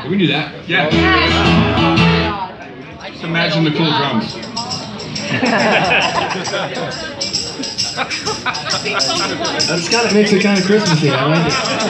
We can do that. Yeah. Just imagine the cool drums. That's kind of makes it kind of Christmassy. I like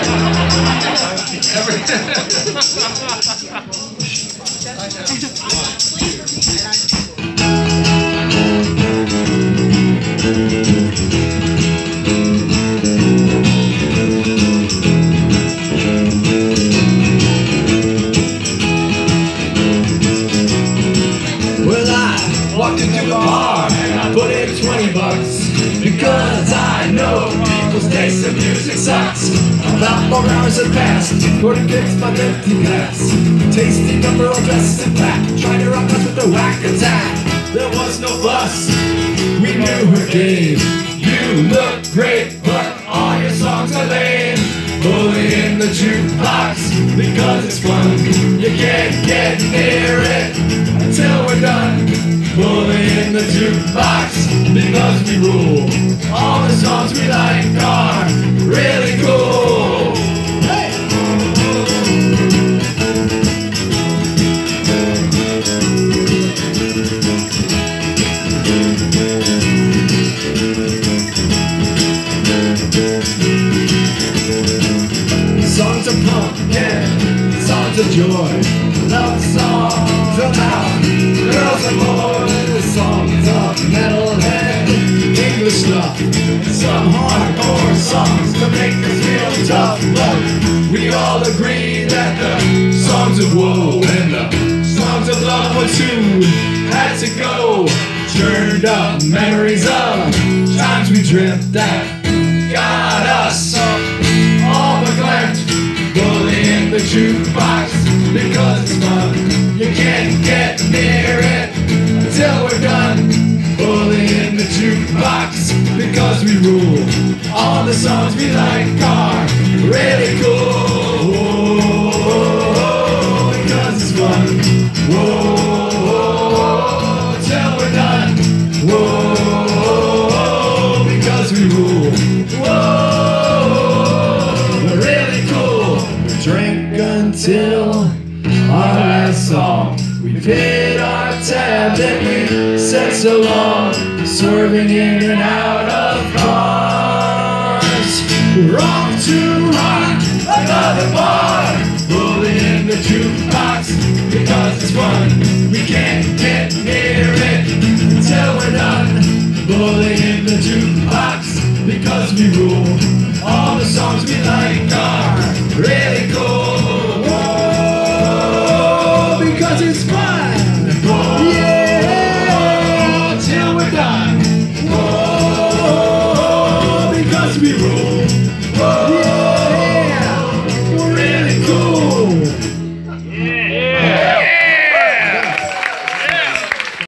Well, I walked into a bar and I put in $20 because I know people's taste in music sucks. About 4 hours had passed, pouring kicks by empty glass. Tasty number all dressed in black, trying to rock us with a whack attack. There was no fuss, we knew her game. You look great, but all your songs are lame. Bully in the jukebox because it's fun. You can't get near it until we're done. Bully in the jukebox because we rule. All the songs we like are really cool. Hey! Songs of pumpkin, songs of joy, love songs about girls and boys, songs of metalhead, English stuff, some hardcore songs to make us feel tough. But we all agree that the songs of woe and the songs of love were too had to go. Churned up memories of times we dreamt that got us all neglect. Bully in the jukebox because it's fun. You can't get near it until we're done. Bully in the jukebox because we rule. All the songs we like are really cool. Whoa, because it's fun. Whoa, till we're done. Whoa, because we rule. Whoa, we're really cool. We drink until our last song. We've hit our tab that we set so long, swerving in and out of cars. We're off to rock another bar. Bully in the jukebox because it's fun. We can't get near it until we're done. Bully in the jukebox because we rule. All the songs we like are really cool. Whoa, because it's fun.